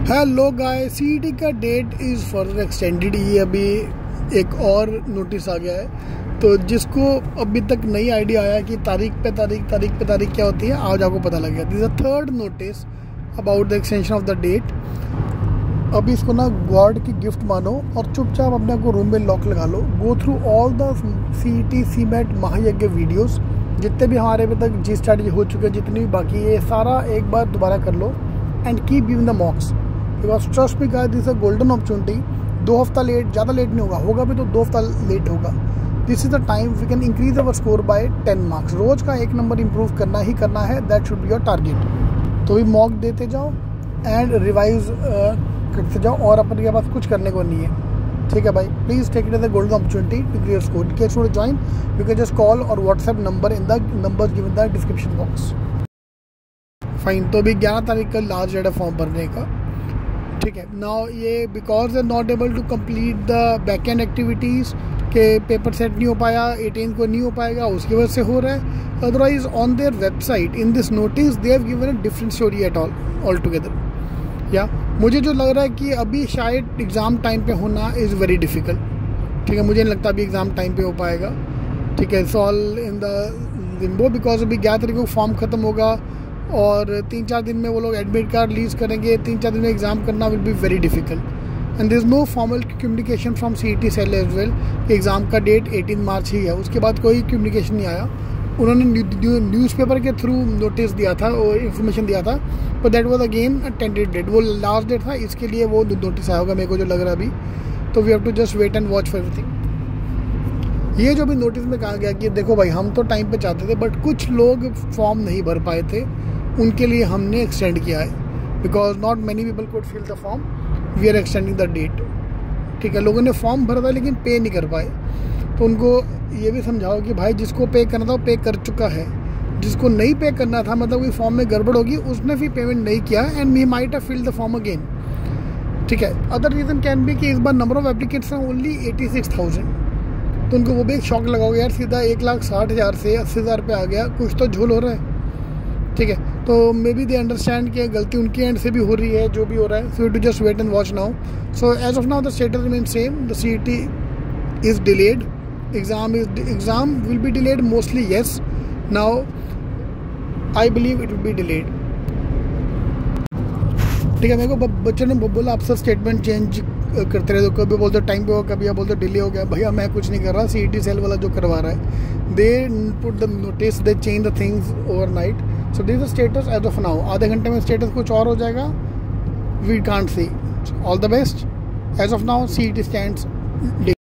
Hello guys, CET का date is further extended. ये अभी एक और नोटिस आ गया है, तो जिसको अभी तक नई आइडिया आया कि तारीख पे तारीख क्या होती है, आज आपको पता लग गया। This is the third notice about the extension of the date. अभी इसको ना गॉड की गिफ्ट मानो और चुपचाप अपने को रूम में लॉक लगा लो। Go through all the CET CMAT महायज्ञ वीडियोस, जितने भी हमारे अभी तक जी स्टडी हो चुके हैं, जितनी भी बाकी है, सारा एक बार दोबारा कर लो and keep giving the mocks, because trust me guys, this a golden opportunity. 2 हफ्ता लेट, ज़्यादा लेट नहीं होगा भी तो 2 हफ्ता लेट होगा। This is the time we can increase our score by 10 marks. रोज़ का 1 नंबर इंप्रूव करना ही करना है, that should be your target. तो भी मॉक देते जाओ एंड रिवाइज करते जाओ, और अपने पास कुछ करने को नहीं है, ठीक है भाई। Please take it as a golden opportunity to clear score. In case you want to join, you can just call और WhatsApp number in the numbers given in the description box. Fine, तो अभी 11 तारीख का last date है form भरने का, ठीक है। नाउ ये because they not able to complete the back end activities के पेपर सेट नहीं हो पाया, 18 को नहीं हो पाएगा, उसकी वजह से हो रहा है। Otherwise on their website in this notice they have given a different story at all together. या मुझे जो लग रहा है कि अभी शायद एग्ज़ाम टाइम पे होना इज़ वेरी डिफ़िकल्ट, ठीक है। मुझे नहीं लगता अभी एग्ज़ाम टाइम पे हो पाएगा, ठीक है। It's all in the limbo, because अभी 11 तारीख को फॉर्म ख़त्म होगा और 3-4 दिन में वो लोग एडमिट कार्ड रिलीज़ करेंगे। 3-4 दिन में एग्ज़ाम करना will be very difficult and there is no formal communication from CET cell as well कि एग्ज़ाम का डेट 18 मार्च ही है। उसके बाद कोई कम्युनिकेशन नहीं आया। उन्होंने न्यूज़पेपर के थ्रू नोटिस दिया था और इन्फॉर्मेशन दिया था, but that was again a tentative date. वो लास्ट डेट था, इसके लिए वो नोटिस आया होगा, मेरे को जो लग रहा है अभी। तो we have to just wait and watch for everything. ये जो भी नोटिस में कहा गया कि देखो भाई, हम तो टाइम पे चाहते थे बट कुछ लोग फॉर्म नहीं भर पाए थे, उनके लिए हमने एक्सटेंड किया है। Because not many people could fill the form, we are extending the date, ठीक है। लोगों ने फॉर्म भरा था लेकिन पे नहीं कर पाए, तो उनको ये भी समझाओ कि भाई जिसको पे करना था वो पे कर चुका है, जिसको नहीं पे करना था, मतलब कोई फॉर्म में गड़बड़ होगी, उसने भी पेमेंट नहीं किया and he might have filled the form again, ठीक है। अदर रीज़न कैन बी कि इस बार नंबर ऑफ एप्लीकेंट्स हैं ओनली 86,000, तो उनको वो भी एक शॉक लगा होगा, यार सीधा 1,60,000 से 80,000 पे आ गया, कुछ तो झोल हो रहा है, ठीक है। तो मे बी दे अंडरस्टैंड कि गलती उनके एंड से भी हो रही है, जो भी हो रहा है। So to just wait and watch now. So as of now the status remain same, the CET is delayed, exam will be delayed mostly, yes. Now I believe it will be delayed, ठीक है। मेरे को बच्चों ने बोला आप सब statement change करते रहे, तो कभी बोलते टाइम पे हो, कभी आप बोलते डिले हो गया। भैया मैं कुछ नहीं कर रहा, सीईटी सेल वाला जो करवा रहा है, they put the notice, they change the things overnight. So this the status as of now. आधे घंटे में स्टेटस कुछ और हो जाएगा, we can't see. All the best. As of now CET stands